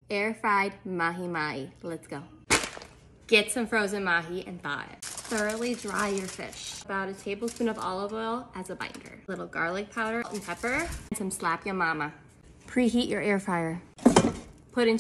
Air fried mahi mahi. Let's go. Get some frozen mahi and thaw it. Thoroughly dry your fish. About a tablespoon of olive oil as a binder. A little garlic powder and pepper, and some slap your mama. Preheat your air fryer. Put in